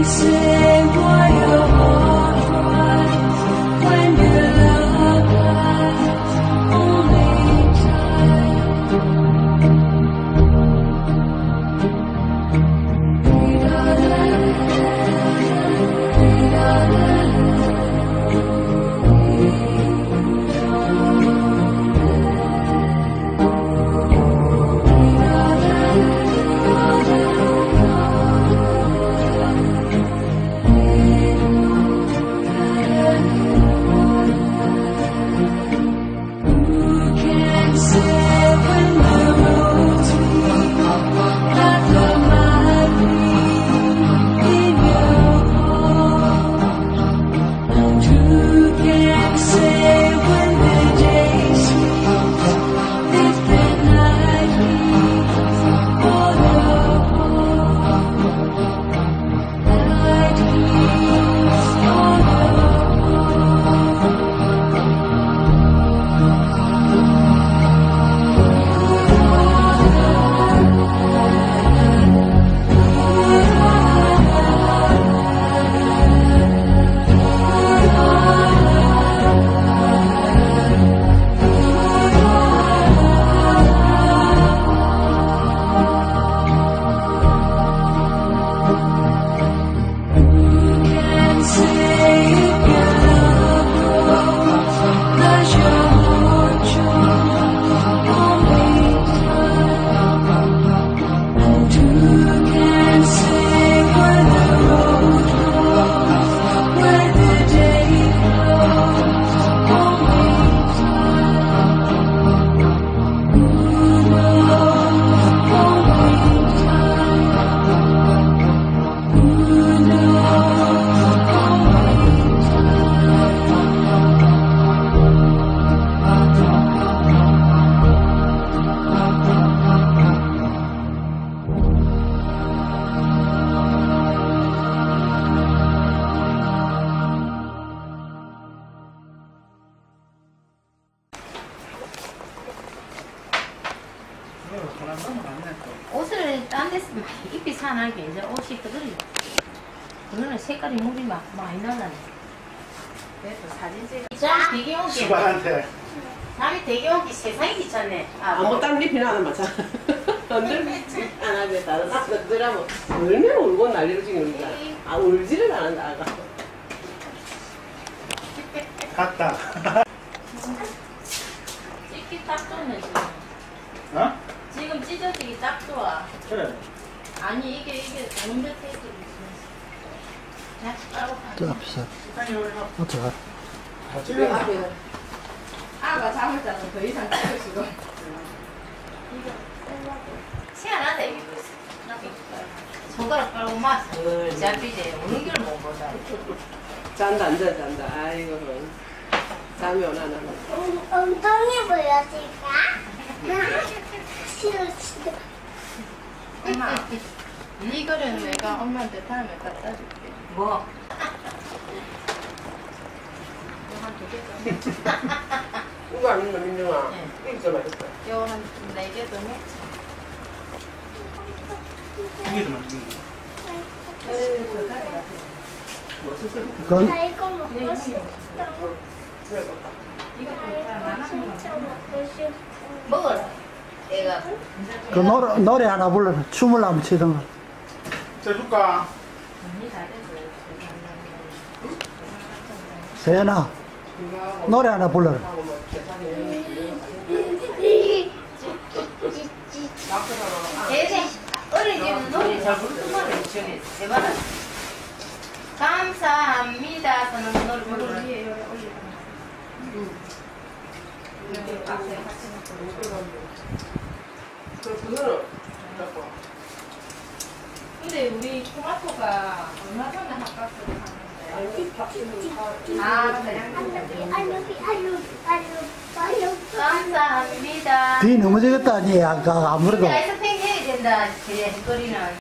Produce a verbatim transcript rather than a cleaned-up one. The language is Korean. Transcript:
옷을 딴 데서 입이 산하게 이제 옷이 그들이 그거는 색깔이 물이 막 많이 나가네. 그래도 사진 찍어. 잠이 되게 온게. 수박한테. 잠이 되게 온게 세상이 귀찮네. 아, 뭐 딴 리피나 하는 마찬. 언제 안 하게 다른 사람들하고 얼마나 울고 난리를 지금 거야. 아 울지를 않는다 아가. 갔다. 찍기 딱 좋네 지금. 어? 지금 찢어지기 딱 좋아. 그래. 아니 이게 이게 좋은 데 테이프 자, 따로 저 비싸. 어떡하? 다 찔러. 아가 잠을 자서 더 이상 찍을 수가 없어. 희한하다 이게. 손가락 빨고 맛. 잡히지. 우는 걸 못 보자. 잔다 앉아 잔다. 아이고 잠이 오나 나. 엉덩이 보여줄까? 싫어 싫어. 엄마, 이거는 내가 엄마한테 다음에 갖다 줄게. 뭐? 한두 개 더. 이거 아니면 민정아. 네. 이거 좀 맛있어. 이거 한 네 개 더 넣자. 이게 더 맛있는 그건 나 이거 먹고 싶어. 이거 진짜 먹고 싶어. 먹어라. 얘가 그 노래, 노래 하나 불러. 춤을 한번 치던가. 자 줄까? 언니 다 됐어. 세연아, 노래 하나 불러라. 걔네 어린 집은 노래 잘 부르는 말을 저기 대박아. 감사합니다. 저는 노래 부르는. 위에 여기 올리고. 이렇게 박스에 같이 넣고. 그거는 근데 우리 토마토가 얼마 전에 핫박스를 샀는데. 아, 그냥 알루비 알루비 알루비 알루비. 감사합니다. 뒤 넘어지겠다, 니 아까 아무래도. 근데 아이스팩 해야 된다. 그래, 거리는.